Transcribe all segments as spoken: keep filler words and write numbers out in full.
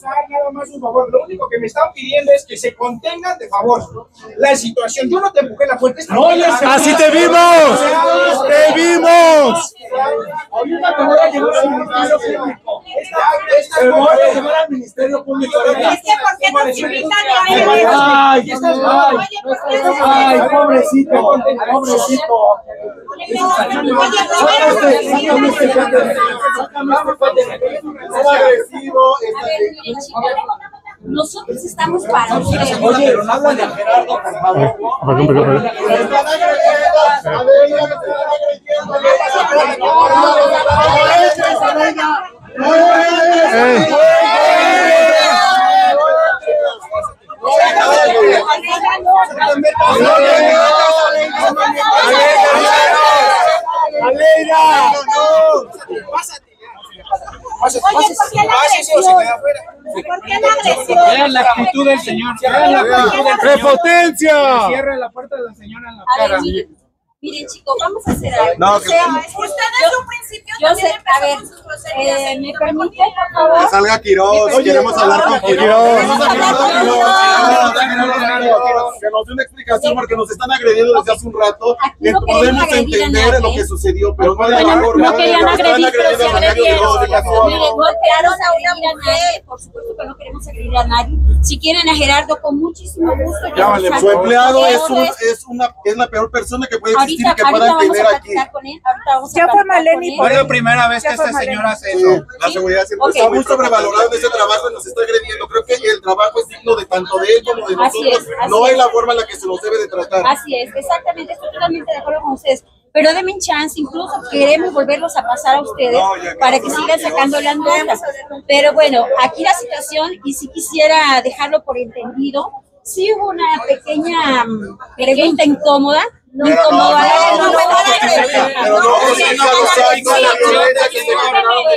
buscar nada más un favor. Lo único que me están pidiendo es que se contengan, de favor, la situación. Yo no te empujé la puerta. No, ¡así te vimos! ¡Te vimos! Ahorita te voy a llevar al Ministerio Público. Te voy a llevar al Ministerio Público. Es que ¿por qué nos invitan a ¡Ay! ¡Ay! ¡Pobrecito! ¡Pobrecito! Nosotros estamos para ustedes. Oye, pero no hablan de Gerardo, por favor. ¡Aleida! Oye, ¿por qué la agresión? ¿Por qué la agresión? Vean la actitud del señor. Vean la actitud del señor. ¡Prepotencia! Cierra la puerta de la señora en la A ver, cara. miren, miren chicos, vamos a hacer algo. No, O sea, ustedes en un principio yo sé, a ver, eh, ¿me permite, por favor? Que salga Quiroz, queremos hablar con Quiroz. Queremos hablar con Quiroz. Que nos dé una explicación porque nos están agrediendo desde hace un rato. Aquí no queremos Podemos agredir a entender nadie. lo que sucedió, pero no de la Bueno, forma. no querían Están agredir, pero agrediendo se a Mario agredieron. Quiroz, ¿qué pasó? Miren, no queremos agredir a nadie, por supuesto que no queremos agredir a nadie. Si quieren a Gerardo, con muchísimo gusto. yo Llámale, los su saco. empleado es, Eso un, es. es, una, es la peor persona que puede existir Ahorita, y que ahorita puedan vamos tener a aquí. platicar con él. Ahorita vamos a Ya fue platicar Maleni con No él. es la primera vez que Ya fue esta señora hace Sí, eso. la seguridad siempre Okay. está muy sobrevalorada en ese trabajo y nos está agrediendo. Creo que el trabajo es digno de tanto de él como de Así nosotros. es, así no es. hay la forma en la que se nos debe de tratar. Así es, exactamente, estoy totalmente de acuerdo con ustedes. Pero denme un chance, incluso queremos volverlos a pasar a ustedes No, ya que para no, que no, sigan no, sacando las notas. Pero bueno, aquí la situación, y si quisiera dejarlo por entendido, sí hubo una pequeña mm, pregunta incómoda. No Pero no, incómoda, no, no, no, pero no, no, o sea, no sabe con la violencia que se No,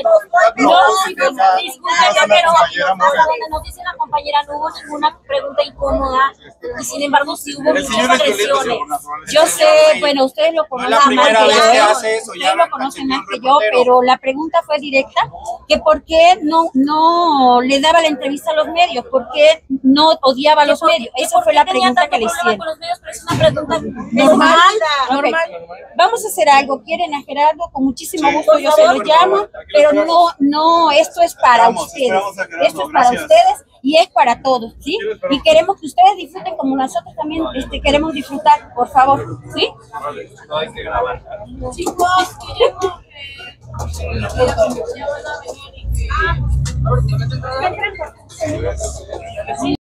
discúlpeme, pero cuando nos dice la compañera no hubo ninguna pregunta incómoda y sin embargo sí hubo El muchas señor es violento, agresiones. señor. Yo sé, bueno, ustedes lo No es la conocen más primera que vez que yo, hace eso, ya ustedes lo lo conocen cacheteó más un que yo, reportero. pero la pregunta fue directa, que por qué no, no le daba la entrevista a los medios, por qué no odiaba a los medios. Esa fue la pregunta que le hicieron. Es una pregunta normal. Ok. Vamos a hacer algo. Quieren a Gerardo, con muchísimo gusto yo se lo llamo, pero no, no, esto es para Esperamos, ustedes. esperamos a Gerardo, Esto es para gracias. ustedes y es para todos, ¿sí? Y queremos que ustedes disfruten como nosotros también este, queremos disfrutar, por favor, ¿sí? Chicos, queremos...